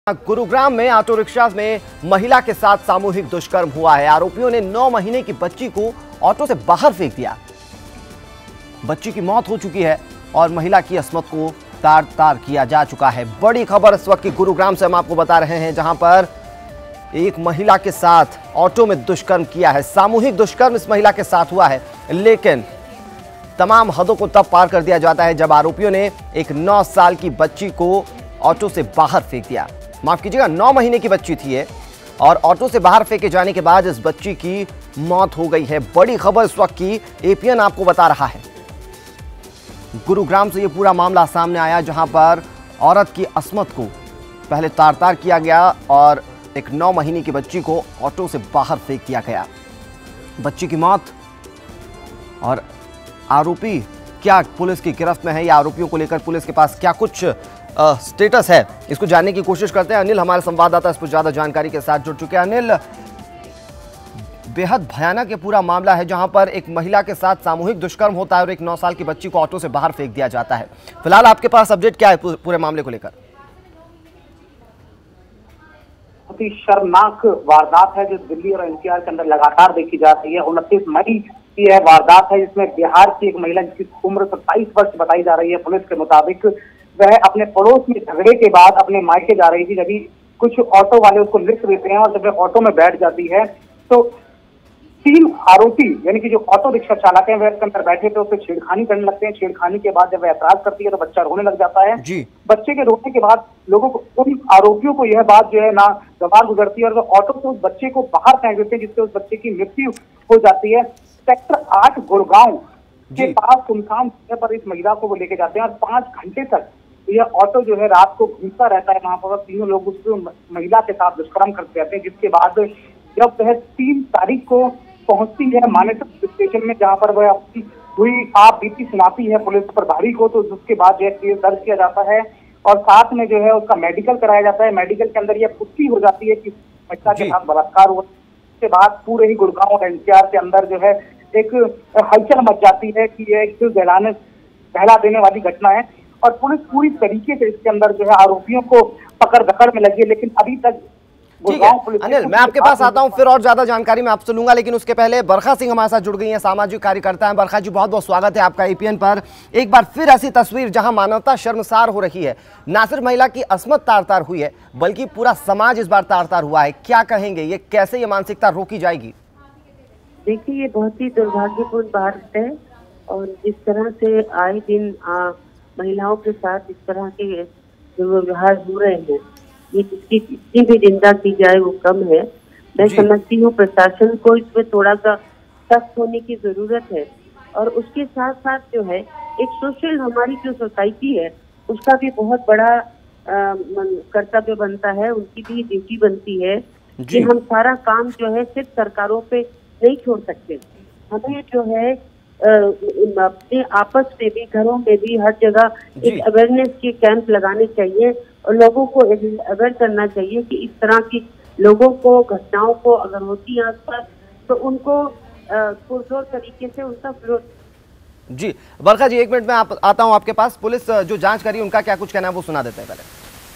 गुरुग्राम में auto rickshaw में महिला के साथ सामूहिक दुष्कर्म हुआ है। आरोपियों ने 9 महीने की बच्ची को ऑटो से बाहर फेंक दिया। बच्ची की मौत हो चुकी है और महिला की अस्मत को तार तार किया जा चुका है। बड़ी खबर इस वक्त की गुरुग्राम से हम आपको बता रहे हैं, जहां पर एक महिला के साथ ऑटो में दुष्कर्म किया है। सामूहिक दुष्कर्म इस महिला के साथ हुआ है, लेकिन तमाम हदों को तब पार कर दिया जाता है जब आरोपियों ने एक 9 साल की बच्ची को ऑटो से बाहर फेंक दिया। माफ कीजिएगा, 9 महीने की बच्ची थी ये, और ऑटो से बाहर फेंके जाने के बाद इस बच्ची की मौत हो गई है। बड़ी खबर इस वक्त की एपीएन आपको बता रहा है। गुरुग्राम से ये पूरा मामला सामने आया, जहां पर औरत की अस्मत को पहले तार तार किया गया और एक 9 महीने की बच्ची को ऑटो से बाहर फेंक दिया गया। बच्ची की मौत और आरोपी क्या पुलिस की गिरफ्त में है या आरोपियों को लेकर पुलिस के पास क्या कुछ स्टेटस है, इसको जानने की कोशिश करते हैं। अनिल हमारे संवाददाता इस पर ज्यादा जानकारी के साथ जुड़ चुके हैं। अनिल, बेहद भयानक ये पूरा मामला है, जहां पर एक महिला के साथ सामूहिक दुष्कर्म होता है और एक 9 साल की बच्ची को ऑटो से बाहर फेंक दिया जाता है। फिलहाल आपके पास अपडेट क्या है पूरे मामले को लेकर? बहुत ही शर्मनाक वारदात है जो दिल्ली और एनसीआर के अंदर लगातार देखी जा रही है। 29 मई की यह वारदात है, जिसमें बिहार की एक महिला जिसकी उम्र 27 वर्ष बताई जा रही है पुलिस के मुताबिक, वह अपने पड़ोस में झगड़े के बाद अपने मायके जा रही थी। जब कुछ ऑटो वाले उसको लिफ्ट देते हैं और जब वह ऑटो में बैठ जाती है तो 3 आरोपी यानी कि जो ऑटो रिक्शा चालक हैं वह इसके अंदर बैठे थे, उससे छेड़खानी करने लगते हैं। छेड़खानी के बाद जब वह ऐतराज करती है तो बच्चा रोने लग जाता है। बच्चे के रोने के बाद लोगों को, उन आरोपियों को यह बात जो है ना गवार गुजरती है और वह ऑटो से उस बच्चे को बाहर फेंक देते हैं, जिससे उस बच्चे की मृत्यु हो जाती है। सेक्टर 8 गुड़गांव के पास सुनसान जगह पर इस महिला को वो लेके जाते हैं और 5 घंटे तक यह ऑटो जो है रात को घूमता रहता है। वहां पर तीनों लोग उस महिला के साथ दुष्कर्म करते रहते हैं, जिसके बाद जब वह 3 तारीख को पहुंचती है मानेसर स्टेशन में, जहां पर वह अपनी हुई आप बीती सुनाती है पुलिस प्रभारी को, तो उसके बाद जो है केस दर्ज किया जाता है और साथ में जो है उसका मेडिकल कराया जाता है। मेडिकल के अंदर यह पुष्टि हो जाती है कि महिला के साथ बलात्कार हुआ। उसके बाद पूरे ही गुड़गांव और एनसीआर के अंदर जो है एक हलचल मच जाती है कि यह एक बहला देने वाली घटना है और पुलिस पूरी तरीके से इसके अंदर जो है आरोपियों को पकड़ दकड़ में लगी है। लेकिन अभी तक ठीक है अनिल, मैं आपके पास आता हूं, फिर और ज्यादा जानकारी मैं आपसे लूंगा, लेकिन उसके पहले बरखा सिंह हमारे साथ जुड़ गई हैं, सामाजिक कार्यकर्ता हैं। बरखा जी, बहुत बहुत स्वागत है आपका एपीएन पर। एक बार फिर ऐसी तस्वीर जहां मानवता शर्मसार हो रही है। ना सिर्फ महिला की अस्मत तार तार हुई है, बल्कि पूरा समाज इस बार तार तार हुआ है। क्या कहेंगे, ये कैसे ये मानसिकता रोकी जाएगी? देखिए, ये बहुत ही दुर्भाग्यपूर्ण बात है और जिस तरह से आए दिन महिलाओं के साथ इस तरह के व्यवहार हो रहे हैं, ये जिसकी जितनी भी निंदा की जाए वो कम है। मैं समझती हूँ प्रशासन को इसमें थोड़ा सा सख्त होने की जरूरत है और उसके साथ साथ जो है एक सोशल, हमारी जो सोसाइटी है उसका भी बहुत बड़ा कर्तव्य बनता है, उनकी भी ड्यूटी बनती है कि हम सारा काम जो है सिर्फ सरकारों पे नहीं छोड़ सकते। हमें जो है अपने आपस में भी, घरों में भी, हर जगह एक अवेयरनेस के कैंप लगाने चाहिए और लोगों को अवेयर करना चाहिए कि इस तरह की लोगों को, घटनाओं को अगर होती है आसपास तो उनको पुरजोर तरीके से उनका विरोध। जी बरखा जी, 1 मिनट में आता हूं आपके पास। पुलिस जो जांच करी उनका क्या कुछ कहना है वो सुना देते हैं पहले।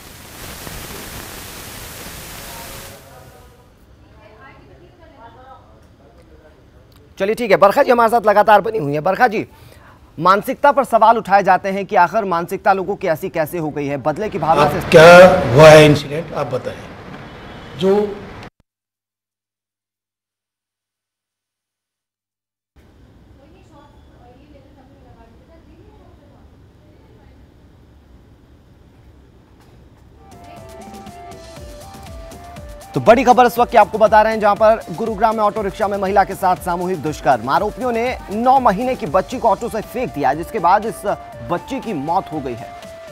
चलिए ठीक है, बरखा जी हमारे साथ लगातार बनी हुई है। बरखा जी, मानसिकता पर सवाल उठाए जाते हैं कि आखिर मानसिकता लोगों की ऐसी कैसे हो गई है, बदले की भावना से क्या हुआ है इंसिडेंट, आप बताएं। जो तो बड़ी खबर इस वक्त की आपको बता रहे हैं, जहां पर गुरुग्राम में ऑटो रिक्शा में महिला के साथ सामूहिक दुष्कर्म। आरोपियों ने 9 महीने की बच्ची को ऑटो से फेंक दिया, जिसके बाद इस बच्ची की मौत हो गई है।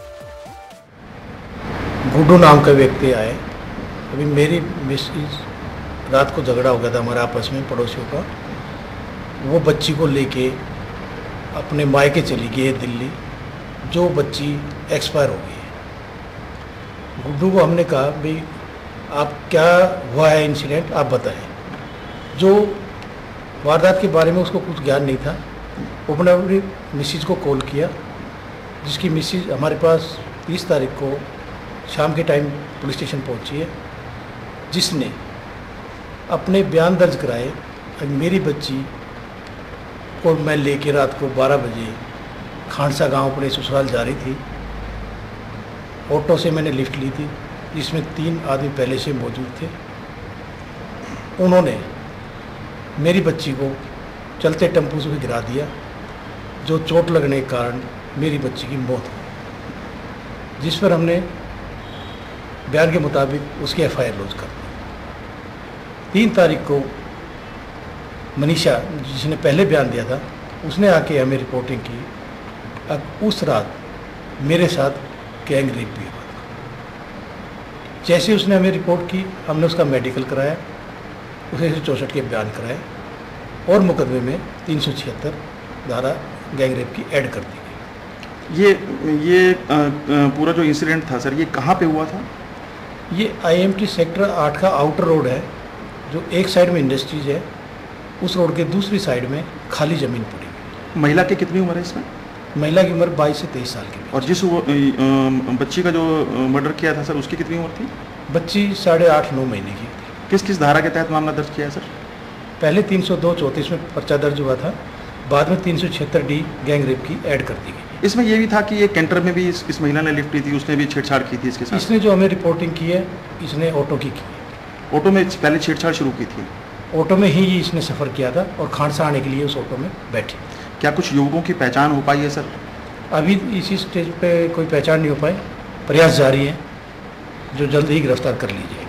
गुड्डू नाम का व्यक्ति आए। अभी मेरी मिसेज, रात को झगड़ा हो गया था हमारे आपस में पड़ोसियों का, वो बच्ची को लेके अपने मायके चली गई है दिल्ली, जो बच्ची एक्सपायर हो गई है। गुड्डू को हमने कहा, भाई आप क्या हुआ है इंसिडेंट, आप बताएं। जो वारदात के बारे में उसको कुछ ज्ञान नहीं था। वो अपनी मिसेज को कॉल किया, जिसकी मिसेज हमारे पास 30 तारीख को शाम के टाइम पुलिस स्टेशन पहुंची है, जिसने अपने बयान दर्ज कराए। मेरी बच्ची को मैं लेके रात को 12 बजे खानसा गांव अपने ससुराल जा रही थी। ऑटो से मैंने लिफ्ट ली थी, जिसमें 3 आदमी पहले से मौजूद थे। उन्होंने मेरी बच्ची को चलते टेम्पो से गिरा दिया, जो चोट लगने के कारण मेरी बच्ची की मौत हुई, जिस पर हमने बयान के मुताबिक उसकी एफआईआर लॉन्च कर दी। 3 तारीख को मनीषा, जिसने पहले बयान दिया था, उसने आके हमें रिपोर्टिंग की। अब उस रात मेरे साथ गैंग रेप भी हुआ। जैसे उसने हमें रिपोर्ट की, हमने उसका मेडिकल कराया, उसे 164 के बयान कराए और मुकदमे में 376 धारा गैंग रेप की ऐड कर दी गई। ये पूरा जो इंसिडेंट था सर, ये कहाँ पे हुआ था? ये IMT सेक्टर 8 का आउटर रोड है, जो एक साइड में इंडस्ट्रीज है, उस रोड के दूसरी साइड में खाली ज़मीन पड़ी। महिला की कितनी उम्र है इसमें? महिला की उम्र 22 से 23 साल की। और जिस बच्ची का जो मर्डर किया था सर, उसकी कितनी उम्र थी? बच्ची 8.5-9 महीने की। किस किस धारा के तहत मामला दर्ज किया है सर? पहले 302-34 में पर्चा दर्ज हुआ था, बाद में 376D गैंग रेप की ऐड कर दी गई। इसमें यह भी था कि ये कैंटर में भी इस महिला ने लिफ्ट ली थी, उसने भी छेड़छाड़ की थी इसके साथ। इसने जो हमें रिपोर्टिंग की है, इसने ऑटो की ऑटो में पहले छेड़छाड़ शुरू की थी। ऑटो में ही इसने सफ़र किया था और खानसा आने के लिए उस ऑटो में बैठी। क्या कुछ युवकों की पहचान हो पाई है सर? अभी इसी स्टेज पे कोई पहचान नहीं हो पाई, प्रयास जारी है, जो जल्द ही गिरफ्तार कर लीजिए।